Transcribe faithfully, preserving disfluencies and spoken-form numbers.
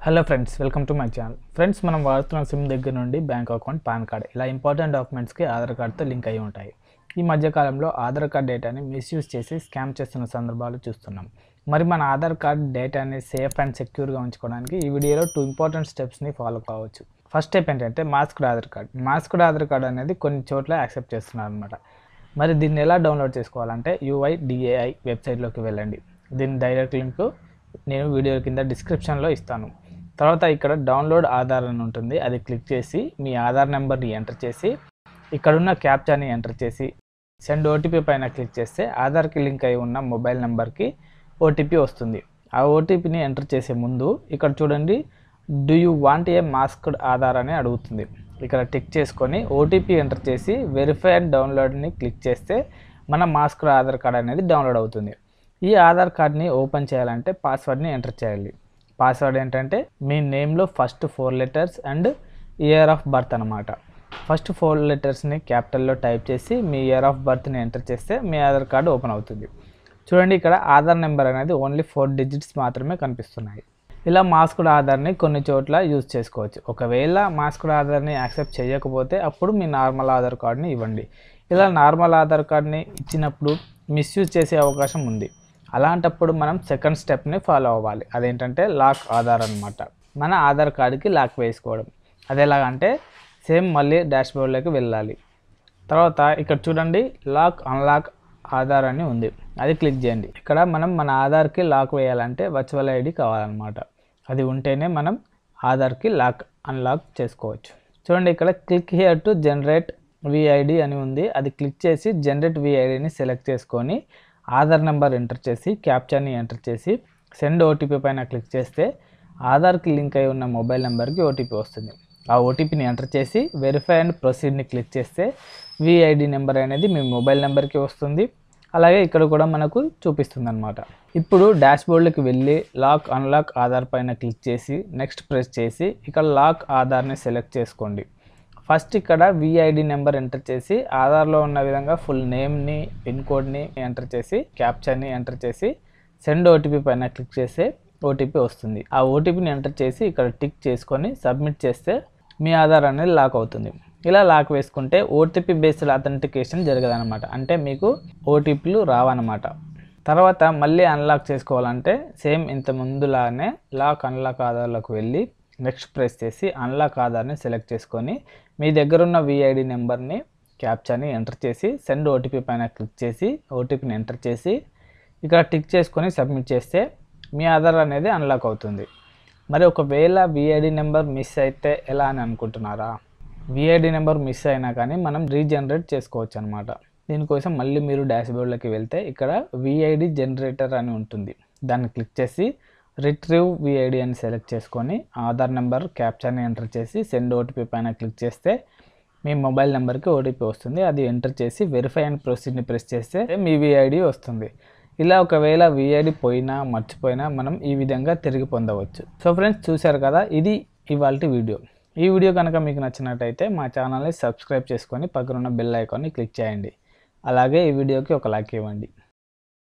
Hello friends, welcome to my channel. Friends, మనం వాడుతున్న SIM దగ్గర నుండి బ్యాంక్ అకౌంట్, పాన్ కార్డ్ ఇలా ఇంపార్టెంట్ డాక్యుమెంట్స్కి ఆధార్ కార్డ్తో లింక్ అయి ఉంటాయి. ఈ మధ్యకాలంలో ఆధార్ కార్డ్ డేటాని మిస్యూజ్ చేసి స్కామ్ చేస్తున్న సందర్భాలు చూస్తున్నాం. మరి మన ఆధార్ కార్డ్ డేటాని సేఫ్ అండ్ సెక్యూర్గా ఉంచుకోవడానికి ఈ వీడియోలో టూ ఇంపార్టెంట్ స్టెప్స్ని ఫాలో కావచ్చు. ఫస్ట్ స్టెప్ ఏంటంటే masked Aadhaar card. Masked Aadhaar card అనేది కొన్ని చోట్ల యాక్సెప్ట్ చేస్తున్నారు అనమాట. మరి దీన్ని ఎలా డౌన్లోడ్ చేసుకోవాలంటే యూఐడిఏఐ వెబ్సైట్లోకి వెళ్ళండి. దీని డైరెక్ట్ లింక్ నేను వీడియో కింద డిస్క్రిప్షన్లో ఇస్తాను. తర్వాత ఇక్కడ డౌన్లోడ్ ఆధార్ అని ఉంటుంది, అది క్లిక్ చేసి మీ ఆధార్ నెంబర్ని ఎంటర్ చేసి ఇక్కడున్న క్యాప్చాని ఎంటర్ చేసి సెండ్ ఓటీపీ పైన క్లిక్ చేస్తే ఆధార్కి లింక్ అయి ఉన్న మొబైల్ నెంబర్కి ఓటీపీ వస్తుంది. ఆ ఓటీపీని ఎంటర్ చేసే ముందు ఇక్కడ చూడండి, do you want a masked Aadhaar అని అడుగుతుంది. ఇక్కడ టిక్ చేసుకొని ఓటీపీ ఎంటర్ చేసి వెరిఫై అండ్ డౌన్లోడ్ని క్లిక్ చేస్తే మన మాస్క్డ్ ఆధార్ కార్డ్ అనేది డౌన్లోడ్ అవుతుంది. ఈ ఆధార్ కార్డ్ని ఓపెన్ చేయాలంటే పాస్వర్డ్ని ఎంటర్ చేయాలి. పాస్వర్డ్ ఏంటంటే మీ నేమ్లో first four letters and year of birth అనమాట. ఫస్ట్ ఫోర్ లెటర్స్ని క్యాపిటల్లో టైప్ చేసి మీ ఇయర్ ఆఫ్ బర్త్ని ఎంటర్ చేస్తే మీ ఆధార్ కార్డు ఓపెన్ అవుతుంది. చూడండి, ఇక్కడ ఆధార్ నెంబర్ అనేది ఓన్లీ ఫోర్ డిజిట్స్ మాత్రమే కనిపిస్తున్నాయి. ఇలా మాస్క్డ్ ఆధార్ని కొన్ని చోట్ల యూజ్ చేసుకోవచ్చు. ఒకవేళ మాస్క్డ్ ఆధార్ని యాక్సెప్ట్ చేయకపోతే అప్పుడు మీ నార్మల్ ఆధార్ కార్డ్ని ఇవ్వండి. ఇలా నార్మల్ ఆధార్ కార్డ్ని ఇచ్చినప్పుడు మిస్యూజ్ చేసే అవకాశం ఉంది. అలాంటప్పుడు మనం సెకండ్ స్టెప్ని ఫాలో అవ్వాలి. అదేంటంటే లాక్ ఆధార్ అనమాట. మన ఆధార్ కార్డుకి లాక్ వేసుకోవడం. అది ఎలాగంటే సేమ్ మళ్ళీ డాష్బోర్డ్లోకి వెళ్ళాలి. తర్వాత ఇక్కడ చూడండి, లాక్ అన్లాక్ ఆధార్ అని ఉంది, అది క్లిక్ చేయండి. ఇక్కడ మనం మన ఆధార్కి లాక్ వేయాలంటే వర్చువల్ ఐడి కావాలన్నమాట. అది ఉంటేనే మనం ఆధార్కి లాక్ అన్లాక్ చేసుకోవచ్చు. చూడండి, ఇక్కడ click here to generate VID అని ఉంది, అది క్లిక్ చేసి జనరేట్ విఐడిని సెలెక్ట్ చేసుకొని ఆధార్ నెంబర్ ఎంటర్ చేసి క్యాప్చాని ఎంటర్ చేసి సెండ్ ఓటీపీ పైన క్లిక్ చేస్తే ఆధార్కి లింక్ అయి ఉన్న మొబైల్ నెంబర్కి ఓటీపీ వస్తుంది. ఆ ఓటీపీని ఎంటర్ చేసి వెరిఫై అండ్ ప్రొసీడ్ని క్లిక్ చేస్తే విఐడి నెంబర్ అనేది మీ మొబైల్ నెంబర్కి వస్తుంది. అలాగే ఇక్కడ కూడా మనకు చూపిస్తుంది అనమాట. ఇప్పుడు డాష్బోర్డ్కి వెళ్ళి లాక్ అన్లాక్ ఆధార్ పైన క్లిక్ చేసి నెక్స్ట్ ప్రెస్ చేసి ఇక్కడ లాక్ ఆధార్ని సెలెక్ట్ చేసుకోండి. ఫస్ట్ ఇక్కడ విఐడి నెంబర్ ఎంటర్ చేసి ఆధార్లో ఉన్న విధంగా ఫుల్ నేమ్ని, పిన్ కోడ్ని ఎంటర్ చేసి క్యాప్చాని ఎంటర్ చేసి సెండ్ ఓటీపీ పైన క్లిక్ చేస్తే ఓటీపీ వస్తుంది. ఆ ఓటీపీని ఎంటర్ చేసి ఇక్కడ టిక్ చేసుకొని సబ్మిట్ చేస్తే మీ ఆధార్ అనేది లాక్ అవుతుంది. ఇలా లాక్ వేసుకుంటే ఓటీపీ బేస్డ్ అథెంటికేషన్ జరగదన్నమాట. అంటే మీకు ఓటీపీలు రావన్నమాట. తర్వాత మళ్ళీ అన్లాక్ చేసుకోవాలంటే సేమ్ ఇంత ముందులానే లాక్ అన్లాక్ ఆధార్లోకి వెళ్ళి నెక్స్ట్ ప్రెస్ చేసి అన్లాక్ ఆధార్ని సెలెక్ట్ చేసుకొని మీ దగ్గర ఉన్న విఐడి నెంబర్ని క్యాప్చాని ఎంటర్ చేసి సెండ్ ఓటీపీ పైన క్లిక్ చేసి ఓటీపీని ఎంటర్ చేసి ఇక్కడ టిక్ చేసుకొని సబ్మిట్ చేస్తే మీ ఆధార్ అనేది అన్లాక్ అవుతుంది. మరి ఒకవేళ విఐడి నెంబర్ మిస్ అయితే ఎలా అని అనుకుంటున్నారా? విఐడి నెంబర్ మిస్ అయినా కానీ మనం రీజనరేట్ చేసుకోవచ్చు అనమాట. దీనికోసం మళ్ళీ మీరు డాష్బోర్డ్లోకి వెళ్తే ఇక్కడ విఐడి జనరేటర్ అని ఉంటుంది, దాన్ని క్లిక్ చేసి రిట్రీవ్ విఐడి అని సెలెక్ట్ చేసుకొని ఆధార్ నెంబర్ క్యాప్చాని ఎంటర్ చేసి సెండ్ ఓటీపీ పైన క్లిక్ చేస్తే మీ మొబైల్ నెంబర్కి ఓటీపీ వస్తుంది. అది ఎంటర్ చేసి వెరిఫై అండ్ ప్రొసీడ్ని ప్రెస్ చేస్తే మీ విఐడి వస్తుంది. ఇలా ఒకవేళ విఐడి పోయినా మర్చిపోయినా మనం ఈ విధంగా తిరిగి పొందవచ్చు. సో ఫ్రెండ్స్, చూశారు కదా, ఇది ఇవాల్టి వీడియో. ఈ వీడియో కనుక మీకు నచ్చినట్టయితే మా ఛానల్ని సబ్స్క్రైబ్ చేసుకొని పక్కనున్న బెల్ ఐకాన్ని క్లిక్ చేయండి. అలాగే ఈ వీడియోకి ఒక లైక్ ఇవ్వండి.